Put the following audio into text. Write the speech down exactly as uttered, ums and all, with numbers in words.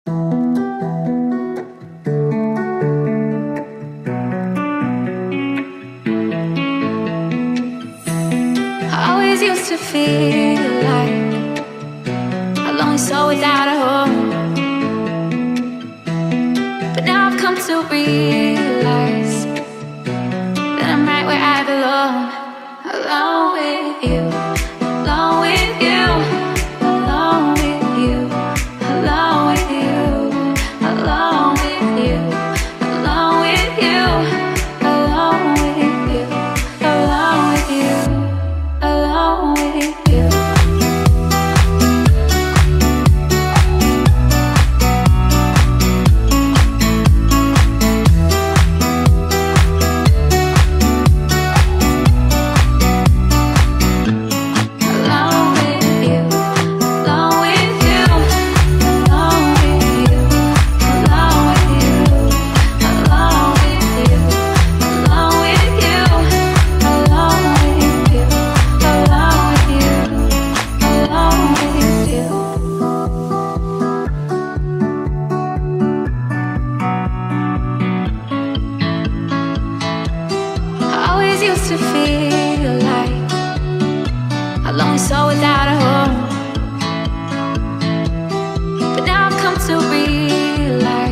I always used to feel like a lonely soul without a home, but now I've come to realize that I'm right where I belong, alone with you, alone with you, alone with you, alone with you, alone with you, alone with you, alone with you, alone with you, alone with you. To feel like a lonely soul without a home, but now I've come to realize